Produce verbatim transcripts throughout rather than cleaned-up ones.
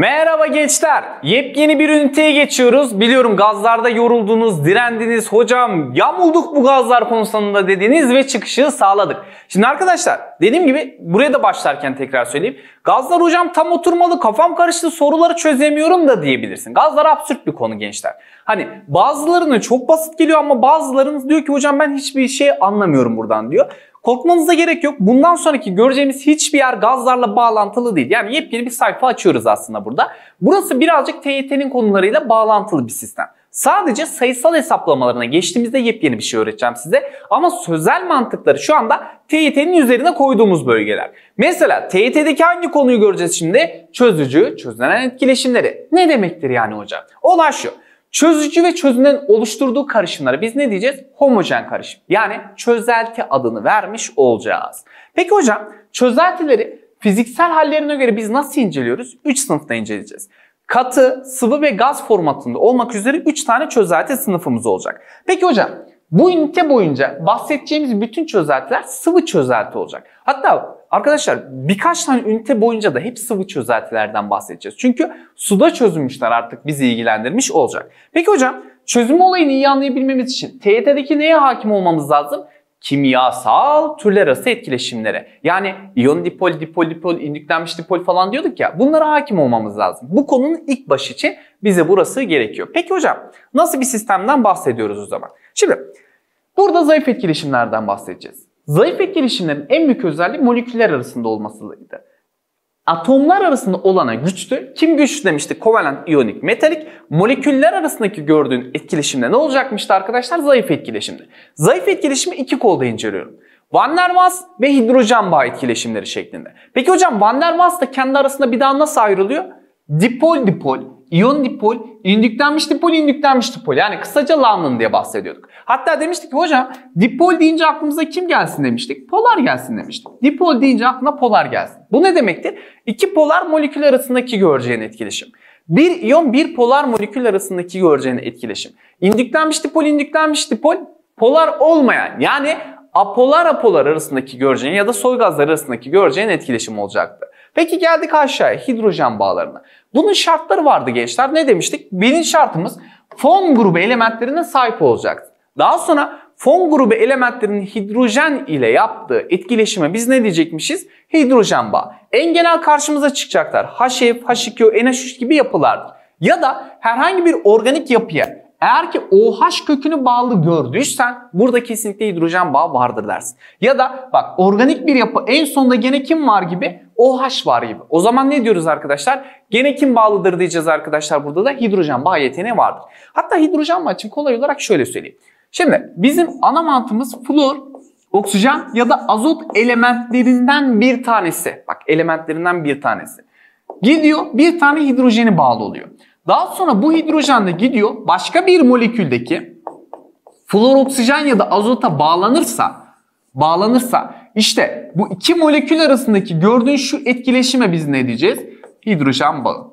Merhaba gençler. Yepyeni bir üniteye geçiyoruz. Biliyorum gazlarda yoruldunuz, direndiniz. Hocam yamulduk bu gazlar konusunda dediniz ve çıkışı sağladık. Şimdi arkadaşlar dediğim gibi buraya da başlarken tekrar söyleyeyim. Gazlar hocam tam oturmalı, kafam karıştı, soruları çözemiyorum da diyebilirsin. Gazlar absürt bir konu gençler. Hani bazılarına çok basit geliyor ama bazılarınız diyor ki hocam ben hiçbir şey anlamıyorum buradan diyor. Korkmanıza gerek yok. Bundan sonraki göreceğimiz hiçbir yer gazlarla bağlantılı değil. Yani yepyeni bir sayfa açıyoruz aslında burada. Burası birazcık T Y T'nin konularıyla bağlantılı bir sistem. Sadece sayısal hesaplamalarına geçtiğimizde yepyeni bir şey öğreteceğim size. Ama sözel mantıkları şu anda T Y T'nin üzerine koyduğumuz bölgeler. Mesela T Y T'deki hangi konuyu göreceğiz şimdi? Çözücü, çözünen etkileşimleri. Ne demektir yani hocam? Olay şu. Çözücü ve çözünen oluşturduğu karışımlara biz ne diyeceğiz? Homojen karışım. Yani çözelti adını vermiş olacağız. Peki hocam çözeltileri fiziksel hallerine göre biz nasıl inceliyoruz? üç sınıfta inceleyeceğiz. Katı, sıvı ve gaz formatında olmak üzere üç tane çözelti sınıfımız olacak. Peki hocam bu ünite boyunca bahsedeceğimiz bütün çözeltiler sıvı çözelti olacak. Hatta arkadaşlar birkaç tane ünite boyunca da hep sıvı çözeltilerden bahsedeceğiz. Çünkü suda çözülmüşler artık bizi ilgilendirmiş olacak. Peki hocam çözüm olayını iyi anlayabilmemiz için T Y T'deki neye hakim olmamız lazım? Kimyasal türler arası etkileşimlere. Yani iyon dipol, dipol, dipol, indüklenmiş dipol falan diyorduk ya. Bunlara hakim olmamız lazım. Bu konunun ilk başı için bize burası gerekiyor. Peki hocam nasıl bir sistemden bahsediyoruz o zaman? Şimdi burada zayıf etkileşimlerden bahsedeceğiz. Zayıf etkileşimlerin en büyük özelliği moleküller arasında olmasıydı. Atomlar arasında olana güçtü. Kim güçlü demiştik? Kovalent, iyonik, metalik. Moleküller arasındaki gördüğün etkileşimde ne olacakmıştı arkadaşlar? Zayıf etkileşimde. Zayıf etkileşimi iki kolda inceliyorum. Van der Waals ve hidrojen bağı etkileşimleri şeklinde. Peki hocam Van der Waals da kendi arasında bir daha nasıl ayrılıyor? Dipol dipol, iyon dipol, indüklenmiş dipol, indüklenmiş dipol. Yani kısaca London diye bahsediyorduk. Hatta demiştik ki hocam dipol deyince aklımıza kim gelsin demiştik? Polar gelsin demiştik. Dipol deyince aklına polar gelsin. Bu ne demektir? İki polar molekül arasındaki göreceğin etkileşim. Bir iyon bir polar molekül arasındaki göreceğin etkileşim. İndüklenmiş dipol, indüklenmiş dipol polar olmayan yani apolar apolar arasındaki göreceğin ya da soy gazlar arasındaki göreceğin etkileşim olacaktı. Peki geldik aşağıya hidrojen bağlarına. Bunun şartları vardı gençler. Ne demiştik? Birinci şartımız fon grubu elementlerine sahip olacaktı. Daha sonra fon grubu elementlerinin hidrojen ile yaptığı etkileşime biz ne diyecekmişiz? Hidrojen bağı. En genel karşımıza çıkacaklar. H F, H iki O, N H üç gibi yapılardır. Ya da herhangi bir organik yapıya eğer ki OH kökünü bağlı gördüysen burada kesinlikle hidrojen bağı vardır dersin. Ya da bak organik bir yapı en sonunda gene kim var gibi? OH var gibi. O zaman ne diyoruz arkadaşlar? Gene kim bağlıdır diyeceğiz arkadaşlar, burada da hidrojen bağı yeteneği vardır. Hatta hidrojen bağı için kolay olarak şöyle söyleyeyim. Şimdi bizim ana mantığımız flor, oksijen ya da azot elementlerinden bir tanesi. Bak elementlerinden bir tanesi. Gidiyor bir tane hidrojeni bağlı oluyor. Daha sonra bu hidrojen de gidiyor başka bir moleküldeki flor, oksijen ya da azota bağlanırsa bağlanırsa işte bu iki molekül arasındaki gördüğün şu etkileşime biz ne diyeceğiz? Hidrojen bağı.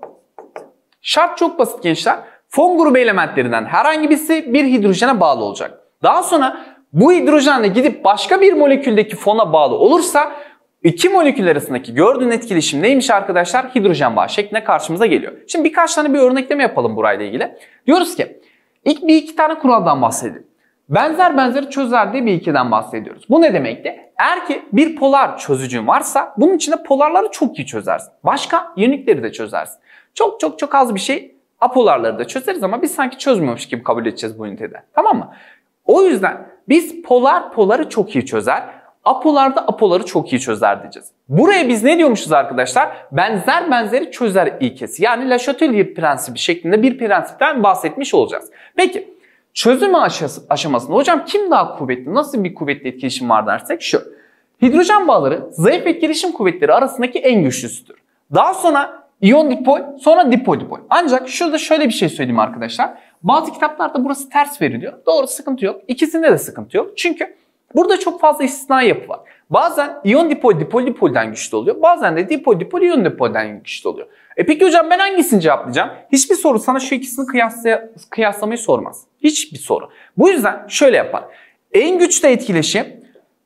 Şart çok basit gençler. Fon grubu elementlerinden herhangi birisi bir hidrojene bağlı olacak. Daha sonra bu hidrojenle gidip başka bir moleküldeki fona bağlı olursa İki molekül arasındaki gördüğün etkileşim neymiş arkadaşlar? Hidrojen bağı şeklinde karşımıza geliyor. Şimdi birkaç tane bir örnekleme yapalım burayla ilgili. Diyoruz ki ilk bir iki tane kuraldan bahsedelim. Benzer benzeri çözer diye bir ikiden bahsediyoruz. Bu ne demekti? Eğer ki bir polar çözücün varsa bunun içinde polarları çok iyi çözersin. Başka iyonikleri de çözersin. Çok çok çok az bir şey apolarları da çözeriz ama biz sanki çözmüyormuş gibi kabul edeceğiz bu ünitede. Tamam mı? O yüzden biz polar poları çok iyi çözer. Apolar da apoları çok iyi çözer diyeceğiz. Buraya biz ne diyormuşuz arkadaşlar? Benzer benzeri çözer ilkesi. Yani Le Chatelier prensibi şeklinde bir prensipten bahsetmiş olacağız. Peki çözüm aşamasında hocam kim daha kuvvetli? Nasıl bir kuvvetli etkileşim var dersek şu. Hidrojen bağları zayıf etkileşim kuvvetleri arasındaki en güçlüsüdür. Daha sonra iyon dipol, sonra dipol dipol. Ancak şurada şöyle bir şey söyleyeyim arkadaşlar. Bazı kitaplarda burası ters veriliyor. Doğru, sıkıntı yok. İkisinde de sıkıntı yok. Çünkü burada çok fazla istisna yapı var. Bazen iyon dipol dipol dipolden güçlü oluyor. Bazen de dipol dipol iyon dipolden güçlü oluyor. E peki hocam ben hangisini cevaplayacağım? Hiçbir soru sana şu ikisini kıyaslay kıyaslamayı sormaz. Hiçbir soru. Bu yüzden şöyle yapar. En güçlü etkileşim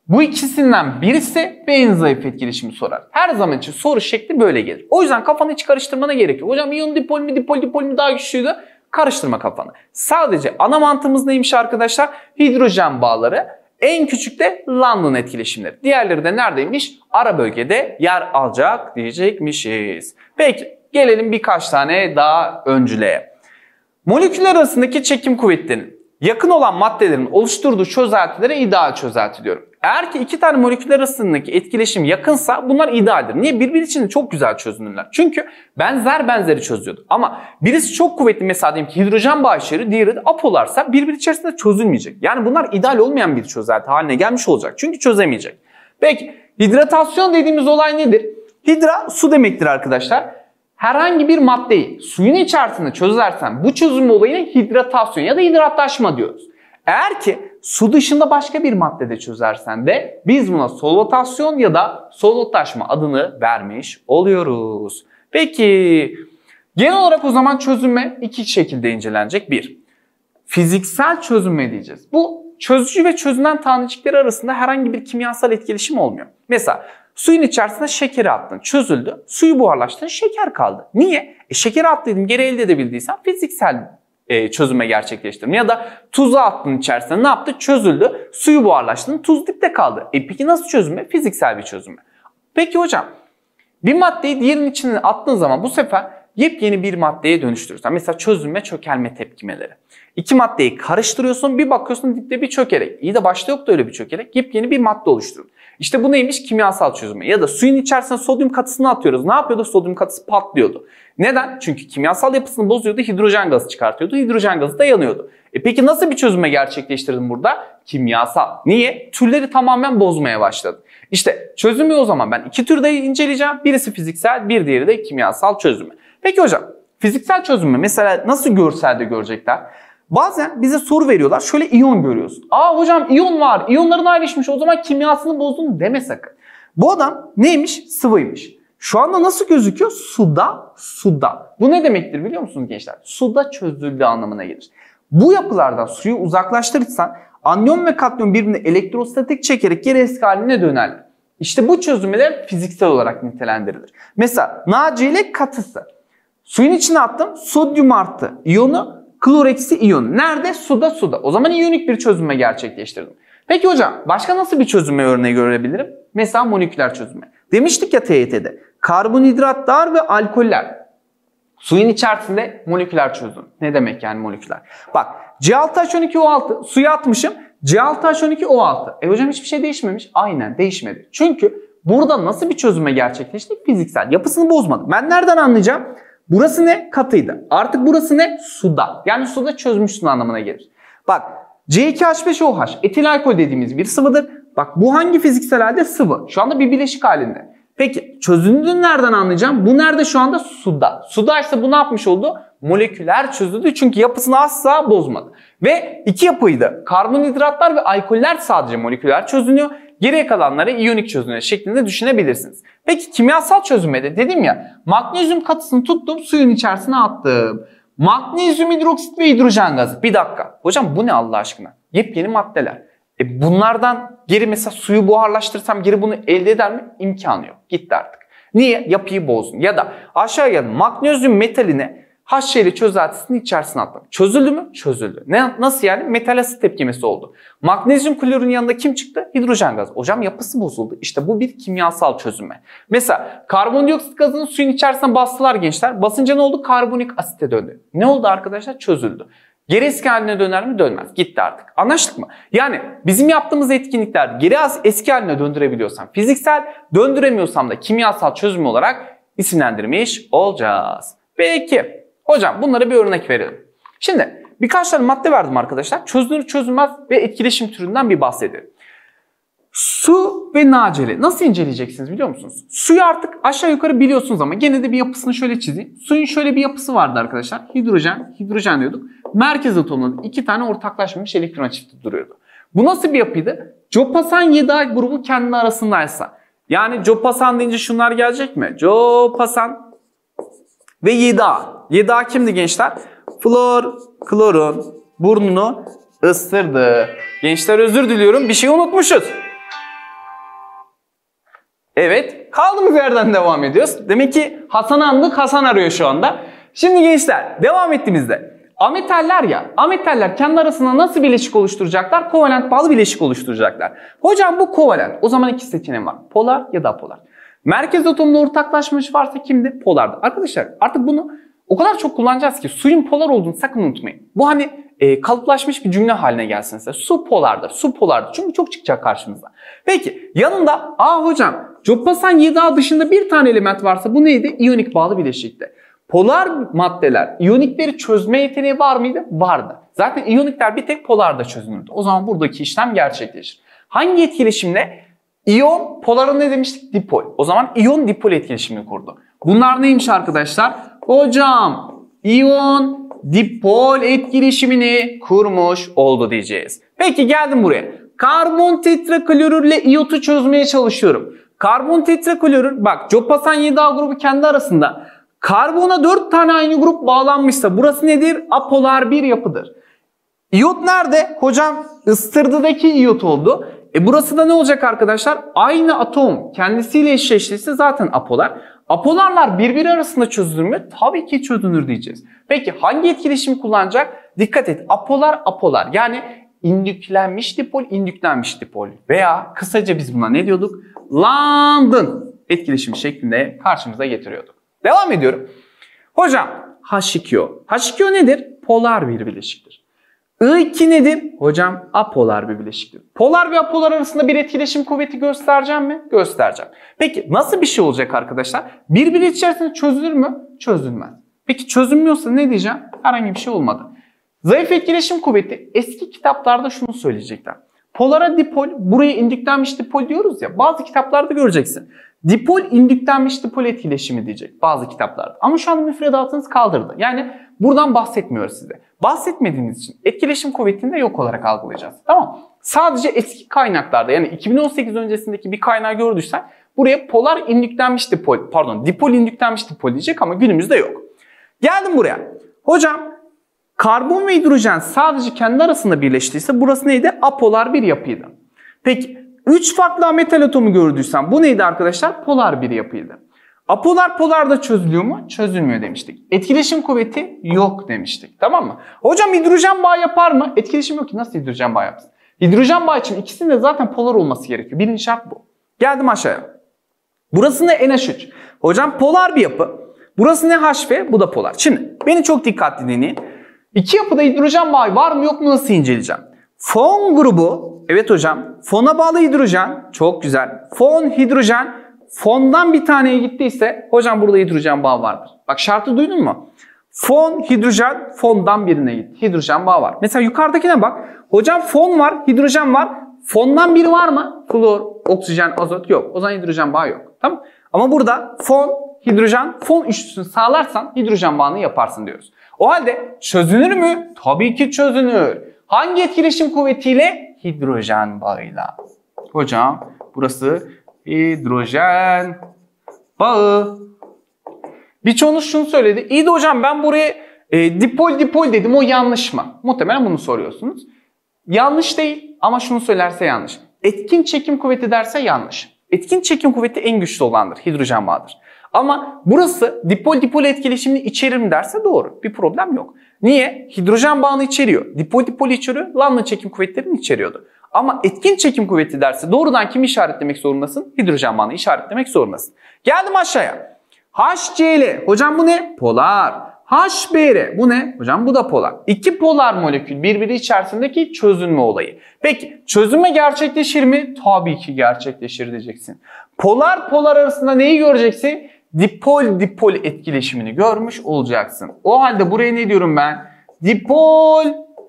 Bu ikisinden birisi beyin zayıf etkileşimi sorar. Her zaman için soru şekli böyle gelir. O yüzden kafanı hiç karıştırmana gerek yok. Hocam iyon dipol mi dipol dipol mi daha güçlüydü? Karıştırma kafanı. Sadece ana mantığımız neymiş arkadaşlar? Hidrojen bağları. En küçük de London etkileşimleri. Diğerleri de neredeymiş? Ara bölgede yer alacak diyecekmişiz. Peki gelelim birkaç tane daha öncüleye. Moleküller arasındaki çekim kuvvetlerinin yakın olan maddelerin oluşturduğu çözeltilere ideal çözelti diyorum. Eğer ki iki tane moleküller arasındaki etkileşim yakınsa bunlar idealdir. Niye? Birbiri için de çok güzel çözünürler. Çünkü benzer benzeri çözüyordu. Ama birisi çok kuvvetli, mesela diyelim ki hidrojen bağı içeriyor, diğeri de apolarsa birbiri içerisinde çözülmeyecek. Yani bunlar ideal olmayan bir çözelti haline gelmiş olacak. Çünkü çözemeyecek. Peki hidratasyon dediğimiz olay nedir? Hidra su demektir arkadaşlar. Herhangi bir maddeyi suyun içerisinde çözersen bu çözüm olayına hidratasyon ya da hidratlaşma diyoruz. Eğer ki su dışında başka bir maddede çözersen de biz buna solvatasyon ya da solvatlaşma adını vermiş oluyoruz. Peki genel olarak o zaman çözünme iki şekilde incelenecek. Bir, fiziksel çözünme diyeceğiz. Bu çözücü ve çözünen tanecikleri arasında herhangi bir kimyasal etkileşim olmuyor. Mesela suyun içerisine şekeri attın, çözüldü. Suyu buharlaştın, şeker kaldı. Niye? E, şekeri attıydım, geri elde edebildiysen fiziksel e, çözüme gerçekleştirdim. Ya da tuzu attın içerisine, ne yaptı? Çözüldü. Suyu buharlaştın, tuz dipte kaldı. E peki nasıl çözüme? Fiziksel bir çözüme. Peki hocam, bir maddeyi diğerinin içine attığın zaman bu sefer yepyeni bir maddeye dönüştürürsen. Mesela çözünme, çökelme tepkimeleri. İki maddeyi karıştırıyorsun, bir bakıyorsun dipte bir çökelek. İyi de başta yoktu öyle bir çökelek. Yepyeni bir madde oluşturur. İşte bu neymiş? Kimyasal çözünme. Ya da suyun içerisine sodyum katısını atıyoruz. Ne yapıyordu? Sodyum katısı patlıyordu. Neden? Çünkü kimyasal yapısını bozuyordu, hidrojen gazı çıkartıyordu. Hidrojen gazı da yanıyordu. E peki nasıl bir çözünme gerçekleştirdin burada? Kimyasal. Niye? Türleri tamamen bozmaya başladı. İşte çözümü o zaman ben iki türde inceleyeceğim. Birisi fiziksel, bir diğeri de kimyasal çözünme. Peki hocam, fiziksel çözünme mesela nasıl görselde görecekler? Bazen bize soru veriyorlar. Şöyle iyon görüyoruz. Aa hocam iyon var. İyonların ayrışmış. O zaman kimyasını bozdun deme sakın. Bu adam neymiş? Sıvıymış. Şu anda nasıl gözüküyor? Suda, suda. Bu ne demektir biliyor musunuz gençler? Suda çözüldüğü anlamına gelir. Bu yapılardan suyu uzaklaştırırsan anyon ve katyon birbirini elektrostatik çekerek geri eski haline dönerler. İşte bu çözünmeler fiziksel olarak nitelendirilir. Mesela NaCl katısı. Suyun içine attım. Sodyum artı iyonu, klor eksi iyon. Nerede? Suda, suda. O zaman iyonik bir çözünme gerçekleştirdim. Peki hocam başka nasıl bir çözünme örneği görebilirim? Mesela moleküler çözünme. Demiştik ya T Y T'de. Karbonhidratlar ve alkoller. Suyun içerisinde moleküler çözünüm. Ne demek yani moleküler? Bak C altı H on iki O altı suya atmışım. C altı H on iki O altı. E hocam hiçbir şey değişmemiş. Aynen değişmedi. Çünkü burada nasıl bir çözünme gerçekleşti? Fiziksel. Yapısını bozmadı. Ben nereden anlayacağım? Burası ne? Katıydı. Artık burası ne? Suda. Yani suda çözmüşsün anlamına gelir. Bak C iki H beş O H etil alkol dediğimiz bir sıvıdır. Bak bu hangi fiziksel halde? Sıvı. Şu anda bir bileşik halinde. Peki çözündüğünü nereden anlayacağım? Bu nerede şu anda? Suda. Suda ise bu ne yapmış oldu? Moleküler çözüldü çünkü yapısını asla bozmadı. Ve iki yapıydı. Karbonhidratlar ve alkoller sadece moleküler çözünüyor. Geriye kalanları iyonik çözünüyor şeklinde düşünebilirsiniz. Peki kimyasal çözünmede dedim ya magnezyum katısını tuttum suyun içerisine attım. Magnezyum hidroksit ve hidrojen gazı. Bir dakika. Hocam bu ne Allah aşkına? Yepyeni maddeler. E bunlardan geri mesela suyu buharlaştırsam geri bunu elde eder mi? İmkanı yok. Gitti artık. Niye? Yapıyı bozdun. Ya da aşağıya magnezyum metaline H ile çözeltisinin içerisine attım. Çözüldü mü? Çözüldü. Ne, nasıl yani? Metal asit tepkimesi oldu. Magnezyum klorun yanında kim çıktı? Hidrojen gazı. Hocam yapısı bozuldu. İşte bu bir kimyasal çözünme. Mesela karbondioksit gazını suyun içerisine bastılar gençler. Basınca ne oldu? Karbonik asite döndü. Ne oldu arkadaşlar? Çözüldü. Geri eski haline döner mi? Dönmez. Gitti artık. Anlaştık mı? Yani bizim yaptığımız etkinlikler geri eski haline döndürebiliyorsam fiziksel, döndüremiyorsam da kimyasal çözüm olarak isimlendirmiş olacağız. Peki. Hocam bunlara bir örnek verelim. Şimdi birkaç tane madde verdim arkadaşlar. Çözünür çözülmez ve etkileşim türünden bir bahsedelim. Su ve NaCl nasıl inceleyeceksiniz biliyor musunuz? Suyu artık aşağı yukarı biliyorsunuz ama gene de bir yapısını şöyle çizeyim. Suyun şöyle bir yapısı vardı arkadaşlar. Hidrojen, hidrojen diyorduk. Merkez atomunda iki tane ortaklaşmamış elektron çifti duruyordu. Bu nasıl bir yapıydı? Copasan yedi A grubu kendi arasındaysa. Yani Copasan deyince şunlar gelecek mi? Copasan ve yedi A. yedi A kimdi gençler? Flor, klorun burnunu ısırdı. Gençler özür diliyorum. Bir şey unutmuşuz. Evet, kaldığımız yerden devam ediyoruz. Demek ki Hasan'ı andık, Hasan arıyor şu anda. Şimdi gençler, devam ettiğimizde ametaller ya, ametaller kendi arasında nasıl bileşik oluşturacaklar? Kovalent bağlı bileşik oluşturacaklar. Hocam bu kovalent. O zaman iki seçeneğim var. Polar ya da apolar. Merkez atomda ortaklaşmış varsa kimdi? Polardı. Arkadaşlar artık bunu o kadar çok kullanacağız ki suyun polar olduğunu sakın unutmayın. Bu hani e, kalıplaşmış bir cümle haline gelsin size. Su polardır, su polardır. Çünkü çok çıkacak karşımıza. Peki yanında, aa hocam Coppasan yedi A dışında bir tane element varsa bu neydi? İyonik bağlı bileşikti. Polar maddeler iyonikleri çözme yeteneği var mıydı? Vardı. Zaten iyonikler bir tek polarda çözünürdü. O zaman buradaki işlem gerçekleşir. Hangi etkileşimle? İyon, polara ne demiştik? Dipol. O zaman iyon dipol etkileşimini kurdu. Bunlar neymiş arkadaşlar? Hocam iyon dipol etkileşimini kurmuş oldu diyeceğiz. Peki geldim buraya. Karbon tetraklorürle iyotu çözmeye çalışıyorum. Karbon tetraklorür, bak Coppasan yedi A grubu kendi arasında karbona dört tane aynı grup bağlanmışsa burası nedir? Apolar bir yapıdır. İyot nerede? Hocam ıstırdıdaki iyot oldu. E burası da ne olacak arkadaşlar? Aynı atom kendisiyle eşleştiyse zaten apolar. Apolarlar birbiri arasında çözülür mü? Tabii ki çözülür diyeceğiz. Peki hangi etkileşimi kullanacak? Dikkat et. Apolar apolar. Yani indüklenmiş dipol, indüklenmiş dipol. Veya kısaca biz buna ne diyorduk? London etkileşimi şeklinde karşımıza getiriyorduk. Devam ediyorum. Hocam H iki O. H iki O nedir? Polar bir bileşiktir. I iki nedir? Hocam apolar bir bileşiktir. Polar ve apolar arasında bir etkileşim kuvveti göstereceğim mi? Göstereceğim. Peki nasıl bir şey olacak arkadaşlar? Birbiri içerisinde çözülür mü? Çözülmez. Peki çözülmüyorsa ne diyeceğim? Herhangi bir şey olmadı. Zayıf etkileşim kuvveti eski kitaplarda şunu söyleyecekler. Polara dipol, buraya indüklenmiş dipol diyoruz ya. Bazı kitaplarda göreceksin. Dipol indüklenmiş dipol etkileşimi diyecek bazı kitaplarda. Ama şu an müfredatınız kaldırdı. Yani buradan bahsetmiyoruz size. Bahsetmediğiniz için etkileşim kuvvetini de yok olarak algılayacağız. Tamam. Sadece eski kaynaklarda yani iki bin on sekiz öncesindeki bir kaynağı gördüysen buraya polar indüklenmiş dipol, pardon dipol indüklenmiş dipol diyecek ama günümüzde yok. Geldim buraya. Hocam karbon ve hidrojen sadece kendi arasında birleştiyse burası neydi? Apolar bir yapıydı. Peki üç farklı metal atomu gördüysen bu neydi arkadaşlar? Polar bir yapıydı. Apolar polarda çözülüyor mu? Çözülmüyor demiştik. Etkileşim kuvveti yok demiştik. Tamam mı? Hocam hidrojen bağı yapar mı? Etkileşim yok ki. Nasıl hidrojen bağı yapsın? Hidrojen bağı için ikisinin de zaten polar olması gerekiyor. Birinci şart bu. Geldim aşağıya. Burası ne? N H üç. Hocam polar bir yapı. Burası ne? H F. Bu da polar. Şimdi beni çok dikkatli dinleyin. İki yapıda hidrojen bağı var mı yok mu nasıl inceleyeceğim? Fon grubu. Evet hocam. Fona bağlı hidrojen. Çok güzel. Fon hidrojen. Fondan bir taneye gittiyse hocam burada hidrojen bağı vardır. Bak şartı duydun mu? Fon, hidrojen, fondan birine gitti. Hidrojen bağı var. Mesela yukarıdakine bak. Hocam fon var, hidrojen var. Fondan biri var mı? Flor, oksijen, azot yok. O zaman hidrojen bağı yok. Tamam? Ama burada fon, hidrojen, fon üçlüsünü sağlarsan hidrojen bağını yaparsın diyoruz. O halde çözünür mü? Tabii ki çözünür. Hangi etkileşim kuvvetiyle? Hidrojen bağıyla. Hocam burası hidrojen bağı. Birçoğunuz şunu söyledi. İyi de hocam ben buraya e, dipol dipol dedim, o yanlış mı? Muhtemelen bunu soruyorsunuz. Yanlış değil ama şunu söylerse yanlış. Etkin çekim kuvveti derse yanlış. Etkin çekim kuvveti en güçlü olandır. Hidrojen bağıdır. Ama burası dipol dipol etkileşimini içerir mi derse doğru. Bir problem yok. Niye? Hidrojen bağını içeriyor. Dipol dipol içeriyor. Lambda çekim kuvvetlerini içeriyordu. Ama etkin çekim kuvveti derse doğrudan kimi işaretlemek zorundasın? Hidrojen bağını işaretlemek zorundasın. Geldim aşağıya. H C L. Hocam bu ne? Polar. H B R. Bu ne? Hocam bu da polar. İki polar molekül birbiri içerisindeki çözünme olayı. Peki çözünme gerçekleşir mi? Tabii ki gerçekleşir diyeceksin. Polar polar arasında neyi göreceksin? Dipol dipol etkileşimini görmüş olacaksın. O halde buraya ne diyorum ben? Dipol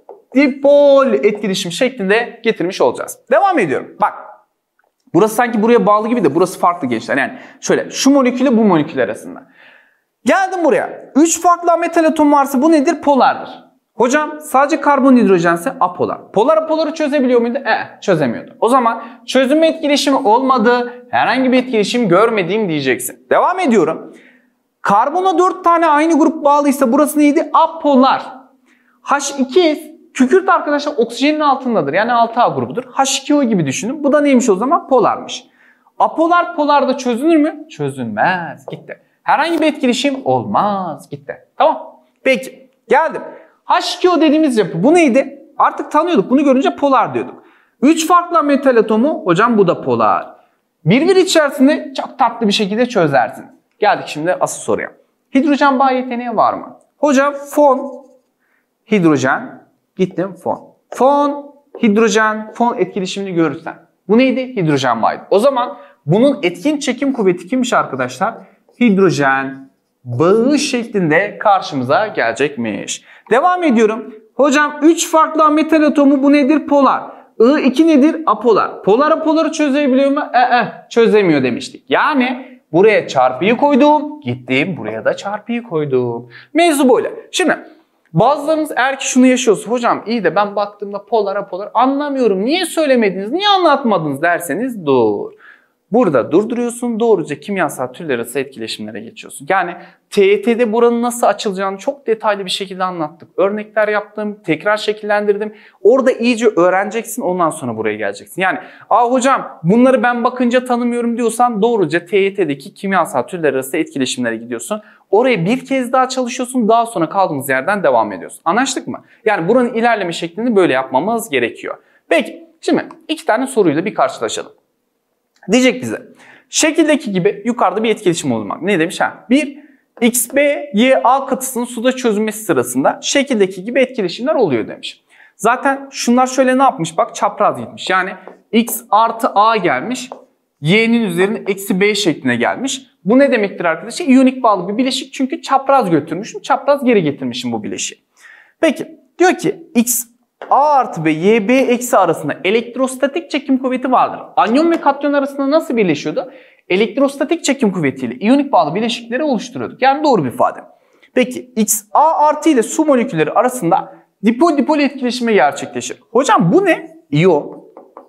dipol etkileşim şeklinde getirmiş olacağız. Devam ediyorum. Bak. Burası sanki buraya bağlı gibi de burası farklı gençler. Yani şöyle şu molekülle bu molekül arasında. Geldim buraya. üç farklı metal atom varsa bu nedir? Polardır. Hocam sadece karbon hidrojense apolar. Polar apoları çözebiliyor muydu? E, çözemiyordu. O zaman çözünme etkileşimi olmadı. Herhangi bir etkileşim görmediğim diyeceksin. Devam ediyorum. Karbona dört tane aynı grup bağlıysa burası neydi? Apolar. H iki kükürt arkadaşlar oksijenin altındadır. Yani altı A grubudur. H iki O gibi düşünün. Bu da neymiş o zaman? Polarmış. Apolar polarda çözünür mü? Çözülmez. Gitti. Herhangi bir etkileşim olmaz. Gitti. Tamam. Peki. Geldim. H iki O dediğimiz yapı. Bu neydi? Artık tanıyorduk. Bunu görünce polar diyorduk. üç farklı metal atomu. Hocam bu da polar. Birbiri içerisinde çok tatlı bir şekilde çözersiniz. Geldik şimdi asıl soruya. Hidrojen bağ yeteneği var mı? Hocam fon, hidrojen, gittim fon. Fon, hidrojen, fon etkileşimini görürsen. Bu neydi? Hidrojen bağıydı. O zaman bunun etkin çekim kuvveti kimmiş arkadaşlar? Hidrojen bağı şeklinde karşımıza gelecekmiş. Devam ediyorum. Hocam üç farklı metal atomu bu nedir? Polar. I iki nedir? Apolar. Polar apoları çözebiliyor mu? E, e, çözemiyor demiştik. Yani buraya çarpıyı koydum. Gittim buraya da çarpıyı koydum. Mevzu böyle. Şimdi bazılarınız eğer ki şunu yaşıyorsa hocam iyi de ben baktığımda polar apolar anlamıyorum. Niye söylemediniz? Niye anlatmadınız derseniz dur. Burada durduruyorsun, doğruca kimyasal türler arası etkileşimlere geçiyorsun. Yani T Y T'de buranın nasıl açılacağını çok detaylı bir şekilde anlattık. Örnekler yaptım, tekrar şekillendirdim. Orada iyice öğreneceksin, ondan sonra buraya geleceksin. Yani aa hocam bunları ben bakınca tanımıyorum diyorsan doğruca T Y T'deki kimyasal türler arası etkileşimlere gidiyorsun. Oraya bir kez daha çalışıyorsun, daha sonra kaldığımız yerden devam ediyorsun. Anlaştık mı? Yani buranın ilerleme şeklini böyle yapmamız gerekiyor. Peki, şimdi iki tane soruyla bir karşılaşalım. Diyecek bize şekildeki gibi yukarıda bir etkileşim olmak. Ne demiş? Ha, bir X B Y A katısının suda çözülmesi sırasında şekildeki gibi etkileşimler oluyor demiş. Zaten şunlar şöyle ne yapmış? Bak çapraz gitmiş. Yani X artı A gelmiş. Y'nin üzerine eksi B şekline gelmiş. Bu ne demektir arkadaşlar? İyonik bağlı bir bileşik çünkü çapraz götürmüşüm. Çapraz geri getirmişim bu bileşiği. Peki diyor ki X A artı ve Y B eksi arasında elektrostatik çekim kuvveti vardır. Anyon ve katyon arasında nasıl birleşiyordu? Elektrostatik çekim kuvvetiyle iyonik bağlı bileşikleri oluşturuyorduk. Yani doğru bir ifade. Peki X A artı ile su molekülleri arasında dipol dipol etkileşimi gerçekleşir. Hocam bu ne? İyon.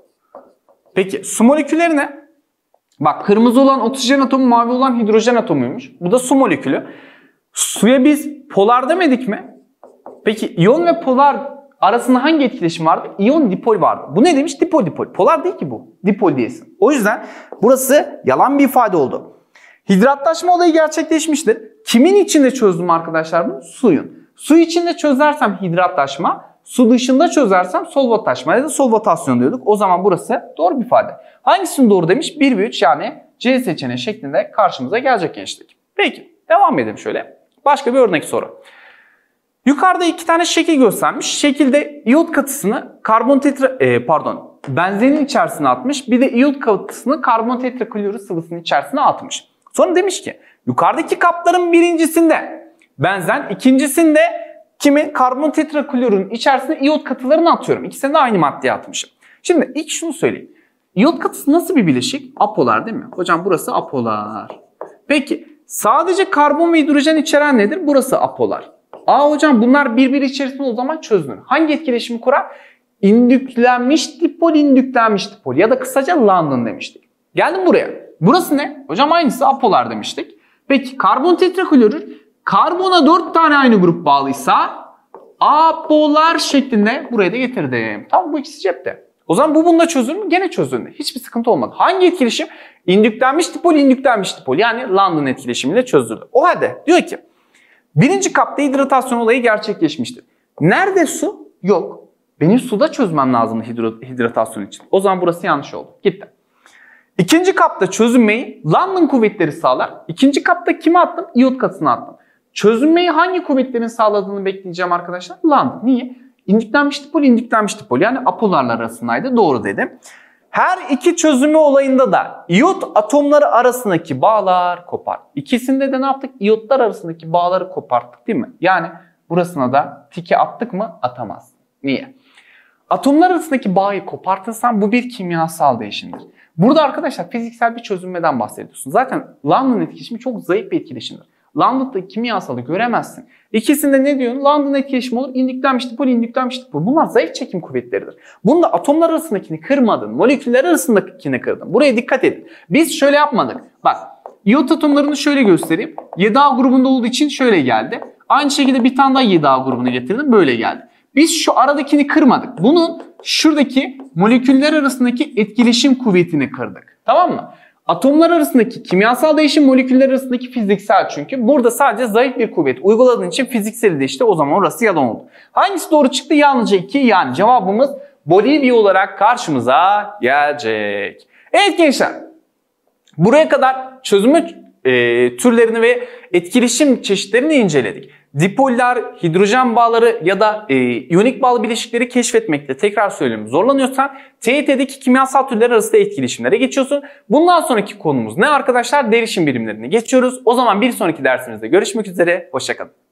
Peki su molekülleri ne? Bak kırmızı olan oksijen atomu, mavi olan hidrojen atomuymuş. Bu da su molekülü. Suya biz polar demedik mi? Peki iyon ve polar arasında hangi etkileşim vardı? İyon dipol vardı. Bu ne demiş? Dipol dipol. Polar değil ki bu. Dipol diyesin. O yüzden burası yalan bir ifade oldu. Hidratlaşma olayı gerçekleşmiştir. Kimin içinde çözdüm arkadaşlar bunu? Suyun. Su içinde çözersem hidratlaşma, su dışında çözersem solvatlaşma ya da solvatasyon diyorduk. O zaman burası doğru bir ifade. Hangisini doğru demiş? bir ve üç yani C seçeneği şeklinde karşımıza gelecek gençlik. Peki devam edelim şöyle. Başka bir örnek soru. Yukarıda iki tane şekil göstermiş. Şekilde iyot katısını karbon tetra e, pardon benzenin içerisine atmış. Bir de iyot katısını karbon tetraklorür sıvısının içerisine atmış. Sonra demiş ki yukarıdaki kapların birincisinde benzen, ikincisinde kimi karbon tetraklorürün içerisine iyot katılarını atıyorum. İkisini de aynı maddeye atmışım. Şimdi ilk şunu söyleyeyim. İyot katısı nasıl bir bileşik? Apolar değil mi? Hocam burası apolar. Peki sadece karbon ve hidrojen içeren nedir? Burası apolar. Aa hocam bunlar birbiri içerisinde o zaman çözünür. Hangi etkileşimi kurar? İndüklenmiş dipol, indüklenmiş dipol ya da kısaca London demiştik. Geldim buraya. Burası ne? Hocam aynısı apolar demiştik. Peki karbon tetraklorür karbona dört tane aynı grup bağlıysa apolar şeklinde buraya da getirdim. Tamam bu ikisi cepte. O zaman bu bunda çözülür mü? Gene çözüldü. Hiçbir sıkıntı olmadı. Hangi etkileşim? İndüklenmiş dipol, indüklenmiş dipol yani London etkileşimiyle çözüldü. O halde diyor ki birinci kapta hidratasyon olayı gerçekleşmiştir. Nerede su? Yok. Benim suda çözmem lazım hidratasyon için. O zaman burası yanlış oldu. Gitti. İkinci kapta çözünmeyi London kuvvetleri sağlar. İkinci kapta kime attım? İyot katısına attım. Çözünmeyi hangi kuvvetlerin sağladığını bekleyeceğim arkadaşlar? London. Niye? İndüklenmiş dipol, indüklenmiş dipol. Yani apolarlar arasındaydı. Doğru dedim. Her iki çözünme olayında da iyot atomları arasındaki bağlar kopar. İkisinde de ne yaptık? İyotlar arasındaki bağları koparttık değil mi? Yani burasına da tiki attık mı? Atamaz. Niye? Atomlar arasındaki bağı kopartırsan bu bir kimyasal değişimdir. Burada arkadaşlar fiziksel bir çözünmeden bahsediyorsun. Zaten London etkileşimi çok zayıf bir etkileşimdir. London'daki kimyasalı göremezsin. İkisinde ne diyorsun? London etkileşimi olur. İndüklenmiş dipol, indüklenmiş dipol. Bunlar zayıf çekim kuvvetleridir. Bunda atomlar arasındakini kırmadın. Moleküller arasındakini kırdın. Buraya dikkat edin. Biz şöyle yapmadık. Bak iyot atomlarını şöyle göstereyim. yedi A grubunda olduğu için şöyle geldi. Aynı şekilde bir tane daha yedi A grubuna getirdim. Böyle geldi. Biz şu aradakini kırmadık. Bunun şuradaki moleküller arasındaki etkileşim kuvvetini kırdık. Tamam mı? Atomlar arasındaki kimyasal değişim moleküller arasındaki fiziksel çünkü. Burada sadece zayıf bir kuvvet uyguladığın için fiziksel de işte o zaman orası yalan oldu. Hangisi doğru çıktı? Yalnızca iki, yani cevabımız Bolivya olarak karşımıza gelecek. Evet gençler, buraya kadar çözümü e, türlerini ve etkileşim çeşitlerini inceledik. Dipoller, hidrojen bağları ya da e, iyonik bağlı bileşikleri keşfetmekte tekrar söylüyorum zorlanıyorsan T Y T'deki kimyasal türler arasında etkileşimlere geçiyorsun. Bundan sonraki konumuz ne arkadaşlar? Derişim birimlerini geçiyoruz. O zaman bir sonraki dersimizde görüşmek üzere. Hoşça kalın.